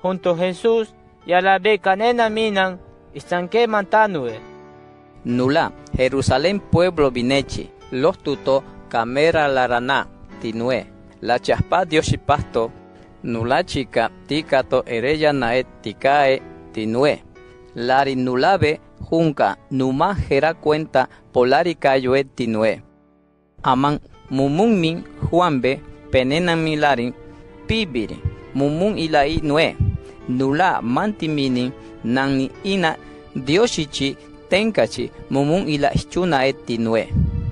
junto a Jesús y a la becanena minan istanque mantanue. Nula, Jerusalén pueblo vinechi, los tuto camera larana, tinue, la chaspa dioshipasto, nula chica, ticato ereya naet ticae, tinue, lari nulabe, junca, numa jera cuenta, polari cayoe tinue. Aman, mumun min, juanbe, penena milari, pibiri, mumun ilai nue, nula mantimini, nani ina, dioshichi, tenkachi, mumun ila chuna etinue.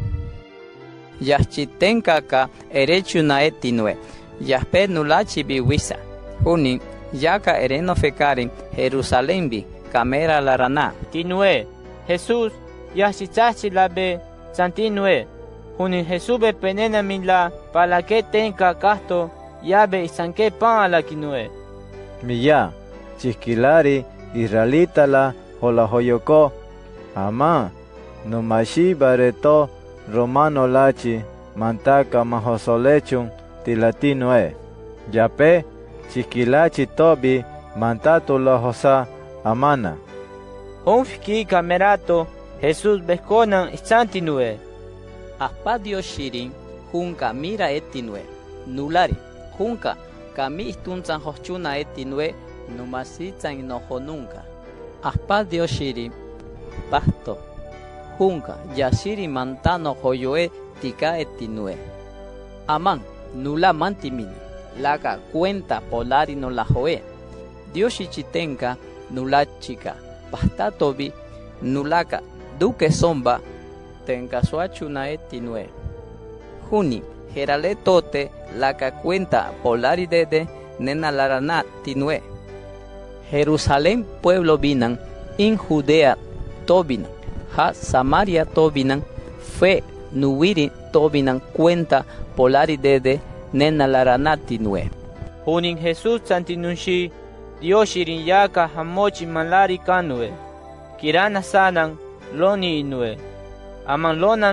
Yachi tenkaka, erechuna etinue, yaspe nulachi biwisa, hunin, yaka ereno fekarin, Jerusalén bi, camera larana. Tinue, Jesús, yachichachi labe, santinue, hunin Jesús be penena minla, para que tenka casto, yabe isanque pan a la kinue. Miya, chisquilari, israelita la, hola hoyoko, ama, no mashi bareto, romano lachi, mantaka mahosolechun, tilatinue, yape, chisquilachi tobi, mantato la hosa, amana. Unfiki camerato, Jesús besconan istantinue. Aspadio shirin, junca mira etinue, nulari, junca, kami istunzan hochuna etinue, numasitzan inojo nunca. Aspadio shirin, pasto, junca, yashiri mantano hoyoe tika etinue. Aman, nula mantimini, laga cuenta polari no la joe. Dioshichitenka, nula chica, pastatobi, nulaka, duque somba, tenka suachuna etinue. Juni, gerale tote, laga cuenta polari dede, nena larana tinue. Jerusalén pueblo binan, in Judea tobinan, ha Samaria tobinan, fe nuwiri tobinan cuenta polari dede, nena larana tinue. Hunin Jesús santinunshi, Dioshirin yaka hamochi malari kanue, kirana sanan, loni inue. Aman lona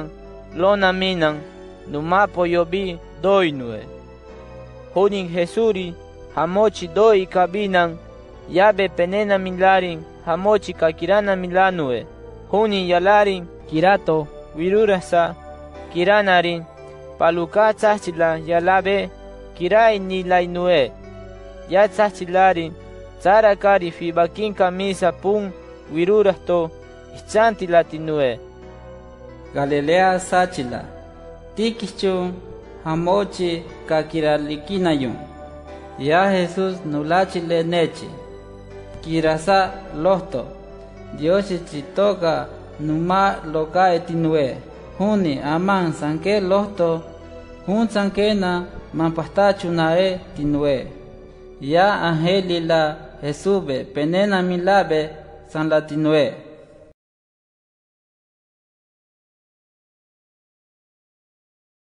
minan, numapo yobi doinue. Hunin Jesuri, hamochi doi kabinan, yabe penena milarin, hamochi kakirana milanue. Hunin yalarin, kirato, virurasa, kiranarin, paluka chachila yalabe, kirai nilainue. Ya tzachilarin, tzarakari fibakin camisa pun, virurasto, ichanti latinue. Galilea sachila, tikichun, hamochi, kakiralikinayun. Ya Jesús nulachile nechi, kirasa losto, Dios chitoka, numa loka etinue. Huni aman sanke losto, hun sankena, manpastachunae tinue. Ya angelila Jesube penena milabe san latinue.